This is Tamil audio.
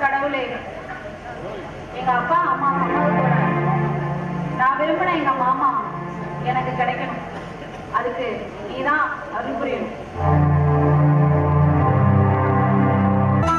கடவுளே, எங்க அப்பா அம்மா சம்மதத்தோட நான் விரும்பின எங்க மாமா எனக்கு கிடைக்கணும். அதுக்கு நீதான் அருள் புரியணும்.